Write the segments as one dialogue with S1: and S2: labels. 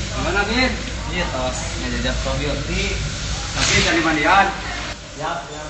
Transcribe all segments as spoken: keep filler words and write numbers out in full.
S1: Gimana, Bin?
S2: Iya, tos. Ngajak mobil.
S1: Tapi cari mandian.
S2: Siap, siap.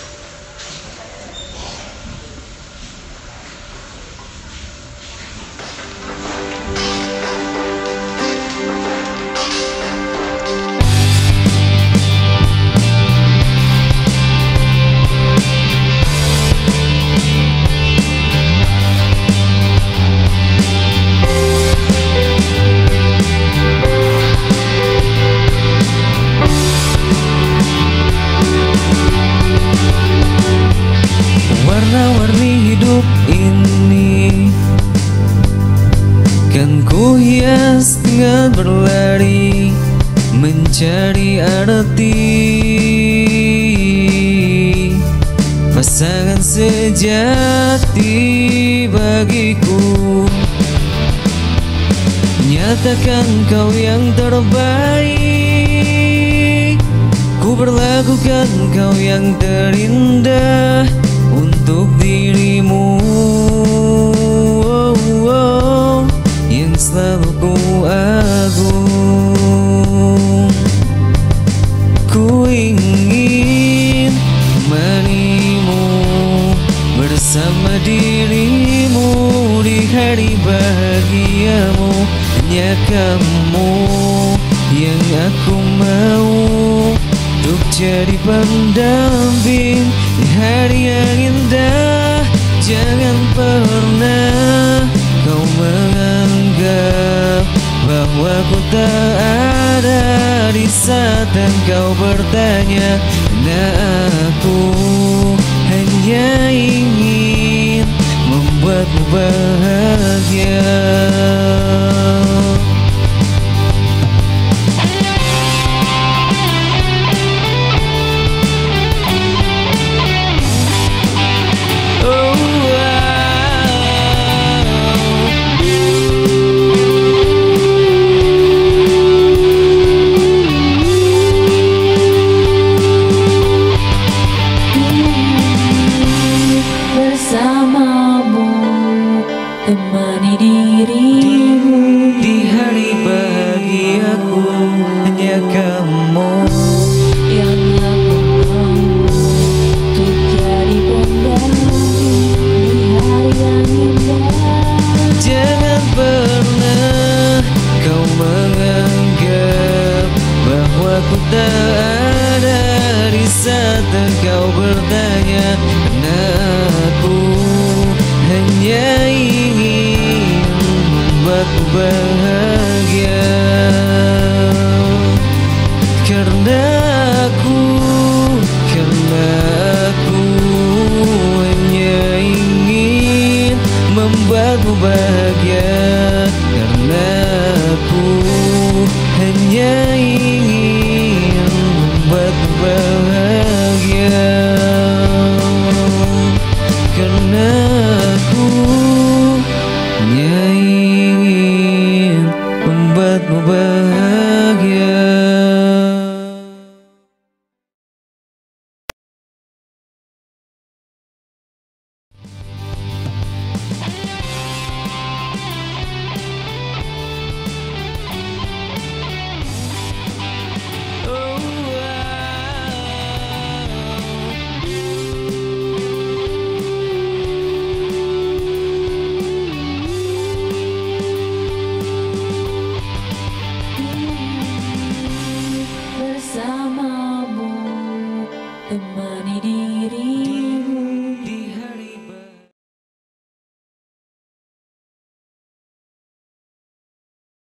S3: Warna-warni hidup ini kan ku hias dengan berlari mencari arti pasangan sejati bagiku. Nyatakan kau yang terbaik, ku berlakukan kau yang terindah untuk dirimu, oh, oh, yang selalu ku agung. Ku ingin menemanimu bersama dirimu di hari bahagiamu. Hanya kamu yang aku mau untuk jadi pendamping di hari yang indah. Jangan pernah kau menganggap bahwa ku tak ada di saat engkau bertanya. Nah, aku hanya ingin membuatmu bahagia.
S4: Temani dirimu
S3: di hari bahagiaku. Hanya kamu
S4: yang aku mau untuk jadi pendamping di hari yang indah.
S3: jangan pernah kau menganggap bahwa ku tak ada di saat engkau bertanya. Karena aku hanya ingin membuatmu bahagia. Karena aku, karena aku hanya ingin membuatmu bahagia. Karena aku hanya ingin membuatmu bahagia. Karena aku hanya ingin